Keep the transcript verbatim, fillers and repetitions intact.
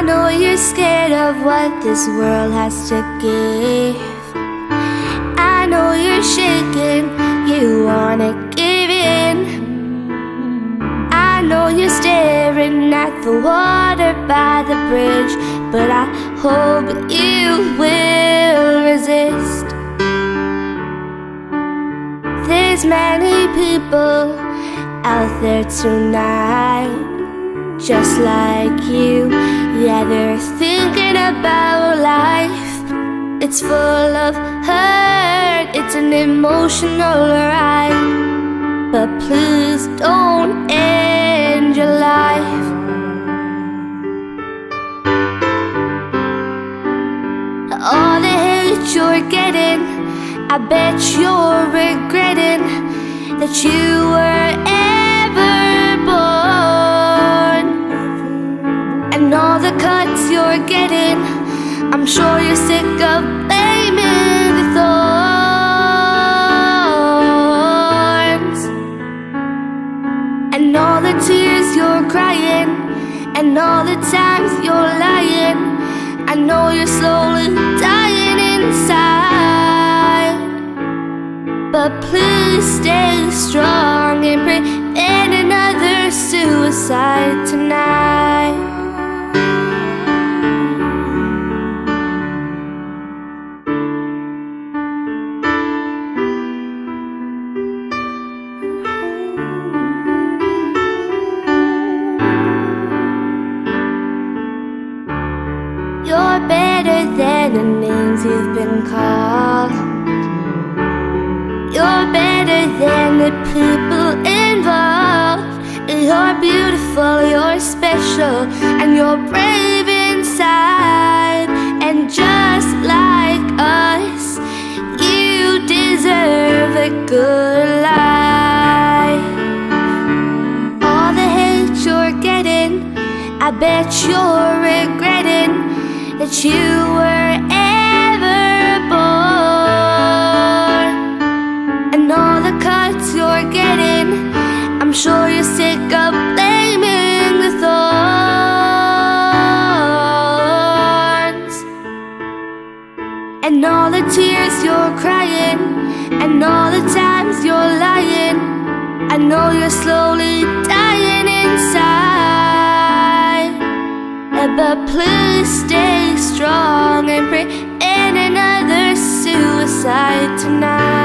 know you're scared of what this world has to give. I know you're shaking, you wanna give in. I know you're staring at the water by the bridge, but I hope you will resist. There's many people out there tonight just like you. Yeah, they're thinking about life. It's full of hurt, it's an emotional ride. But please don't end your life. All the hate you're getting, I bet you're regretting that you were ever born. And all the cuts you're getting, I'm sure you're sick of blaming the thorns. And all the tears you're crying, and all the times you're lying, I know you're slowly dying inside. But please stay strong and prevent another suicide tonight. You're better than the names you've been called. You're better than the people involved. You're beautiful, you're special, and you're brave inside. And just like us, you deserve a good life. All the hate you're getting, I bet you're regretting that you were ever born. And all the cuts you're getting, I'm sure you're sick of blaming the thorns. And all the tears you're crying, and all the times you're lying, I know you're slowly dying inside. But please stay strong and prevent another suicide tonight.